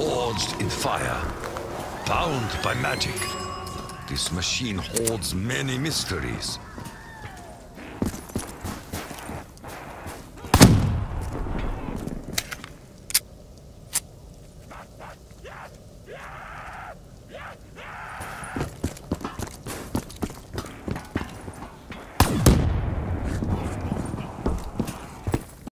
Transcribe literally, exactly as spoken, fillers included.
forged in fire, bound by magic. This machine holds many mysteries.